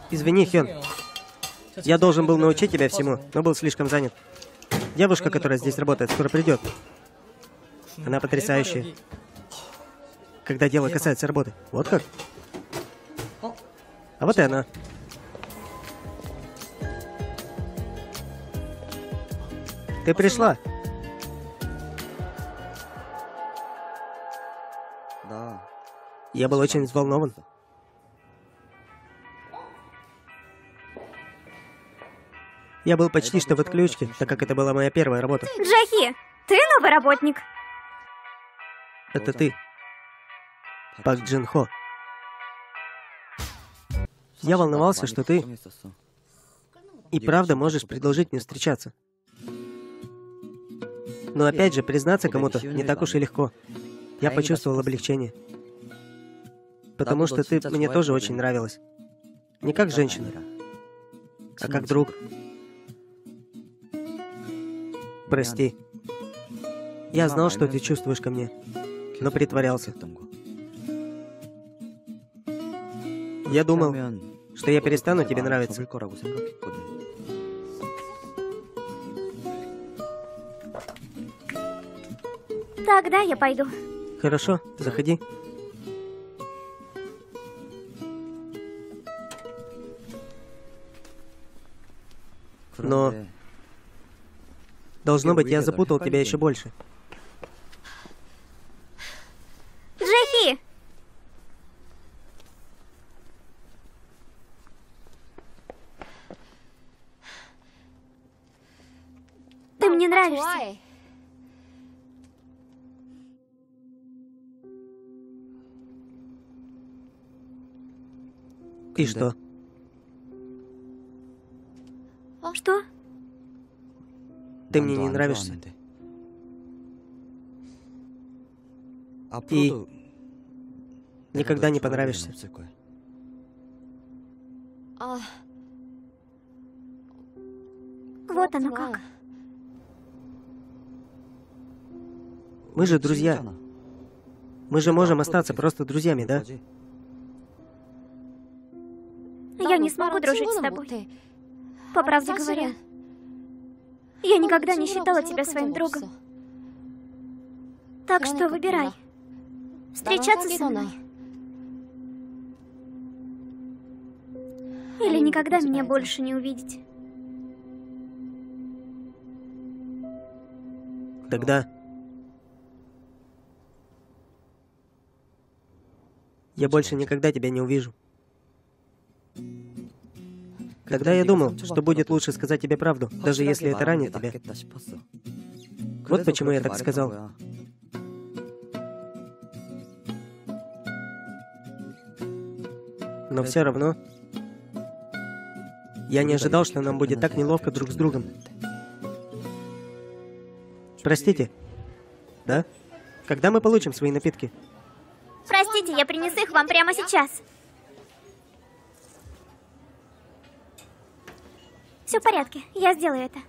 Извини, Хён. Я должен был научить тебя всему, но был слишком занят. Девушка, которая здесь работает, скоро придет. Она потрясающая. Когда дело касается работы. Вот как? А вот и она. Ты пришла? Я был очень взволнован. Я был почти что в отключке, так как это была моя первая работа. Джахи, ты новый работник? Это ты, Пак Джин Хо. Я волновался, что ты и правда можешь предложить мне встречаться. Но опять же, признаться кому-то не так уж и легко. Я почувствовал облегчение. Потому что ты мне тоже очень нравилась. Не как женщина, а как друг. Прости. Я знал, что ты чувствуешь ко мне, но притворялся. Я думал, что я перестану тебе нравиться. Тогда я пойду. Хорошо, заходи. Но... Должно быть, я запутал тебя еще больше. Джахи! Ты мне нравишься. И что? Что? Ты мне не нравишься. И никогда не понравишься. Вот оно как. Мы же друзья. Мы же можем остаться просто друзьями, да? Я не смогу дружить с тобой. По правде говоря, я никогда не считала тебя своим другом. Так что выбирай. Встречаться со мной. Или никогда меня больше не увидеть. Тогда... я больше никогда тебя не увижу. Тогда я думал, что будет лучше сказать тебе правду, даже если это ранит тебя. Вот почему я так сказал. Но все равно... я не ожидал, что нам будет так неловко друг с другом. Простите. Да? Когда мы получим свои напитки? Простите, я принесу их вам прямо сейчас. Все в порядке, я сделаю это.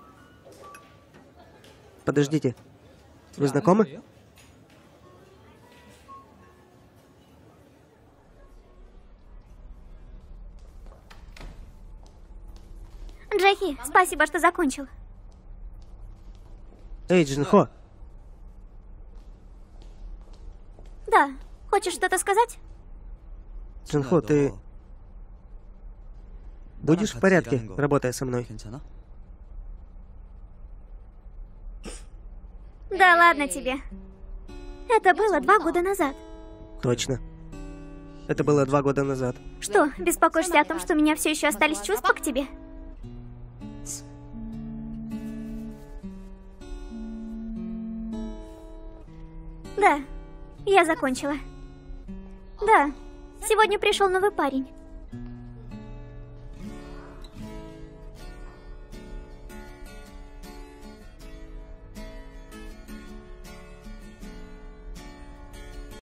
Подождите. Вы знакомы? Джахи, спасибо, что закончил. Эй, Джин Хо. Да, хочешь что-то сказать? Джин Хо, ты... будешь в порядке, работая со мной? Да ладно тебе. Это было 2 года назад. Точно. Это было 2 года назад. Что, беспокоишься о том, что у меня все еще остались чувства к тебе? Да, я закончила. Да, сегодня пришел новый парень.